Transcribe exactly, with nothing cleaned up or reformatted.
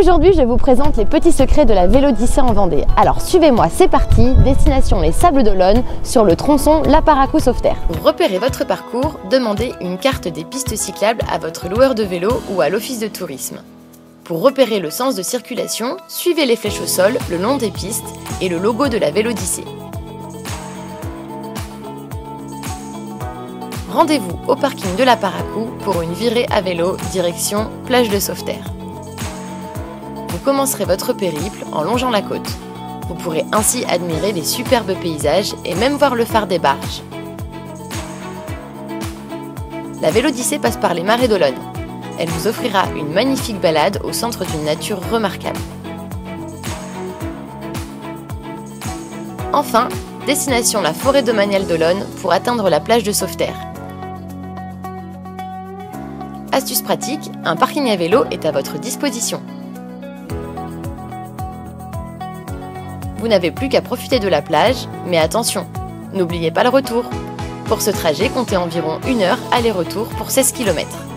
Aujourd'hui, je vous présente les petits secrets de la Vélodyssée en Vendée. Alors suivez-moi, c'est parti, destination les Sables d'Olonne sur le tronçon La Paracou-Sauveterre. Pour repérer votre parcours, demandez une carte des pistes cyclables à votre loueur de vélo ou à l'office de tourisme. Pour repérer le sens de circulation, suivez les flèches au sol le long des pistes et le logo de la Vélodyssée. Rendez-vous au parking de La Paracou pour une virée à vélo direction plage de Sauveterre. Vous commencerez votre périple en longeant la côte. Vous pourrez ainsi admirer les superbes paysages et même voir le phare des barges. La Vélodyssée passe par les marais d'Olonne. Elle vous offrira une magnifique balade au centre d'une nature remarquable. Enfin, destination la forêt domaniale d'Olonne pour atteindre la plage de Sauveterre. Astuce pratique, un parking à vélo est à votre disposition. Vous n'avez plus qu'à profiter de la plage, mais attention, n'oubliez pas le retour. Pour ce trajet, comptez environ une heure aller-retour pour seize kilomètres.